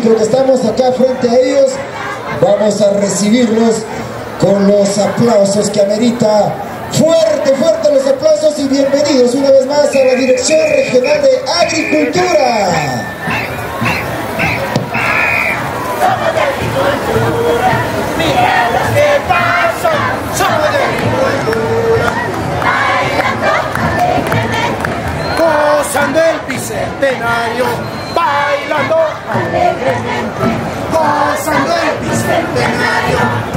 público que estamos acá frente a ellos, vamos a recibirlos con los aplausos que amerita. Fuerte, fuerte los aplausos y bienvenidos una vez más a la Dirección Regional de Agricultura. Somos de agricultura, mira los que pasan, somos de agricultura, bailando alegremente, gozando el bicentenario, bailando alegremente, gozando el bicentenario.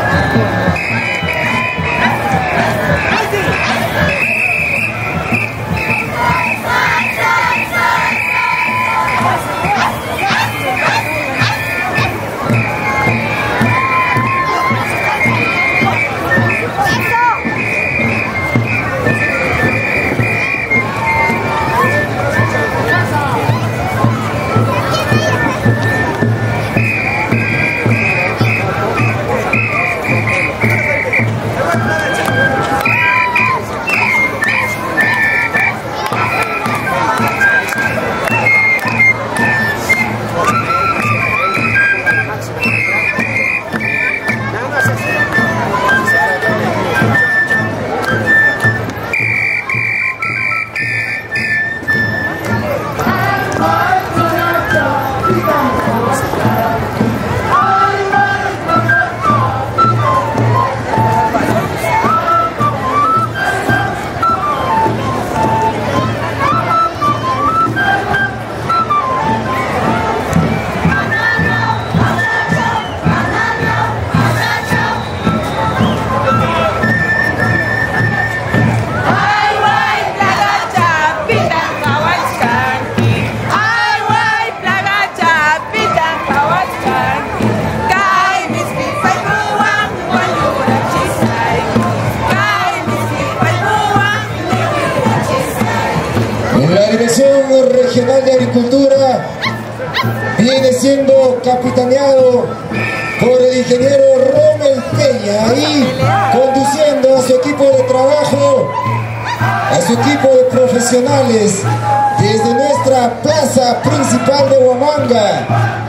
La Dirección Regional de Agricultura viene siendo capitaneado por el ingeniero Rommel Peña, ahí conduciendo a su equipo de trabajo, a su equipo de profesionales desde nuestra plaza principal de Huamanga.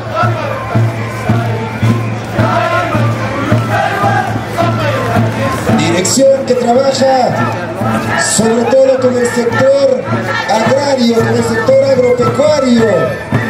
Dirección que trabaja sobre todo con el sector agrario, con el sector agropecuario.